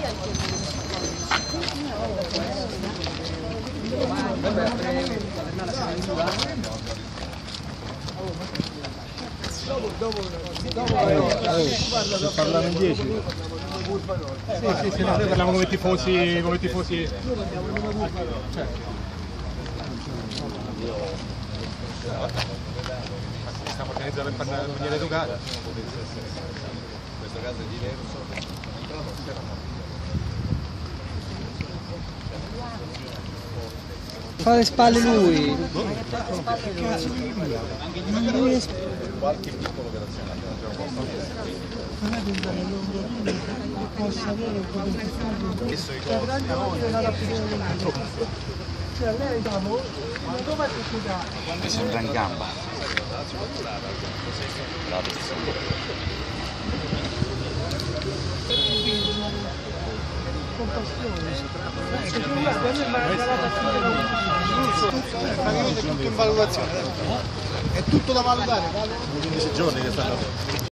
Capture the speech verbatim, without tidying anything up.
Dopo, dopo, dopo, se parlano in dieci. Sì, sì, sì, no, noi parliamo come tifosi, come tifosi. Stiamo organizzando per fare in maniera educata. In questo caso è diverso. Fa le spalle lui. Qualche piccola operazione Posso avere che sono i costi. cioè lei diciamo dove è studiato? Mi sembra in gamba. Con passione. È tutto in valutazione. È tutto da valutare. quindici giorni che stanno.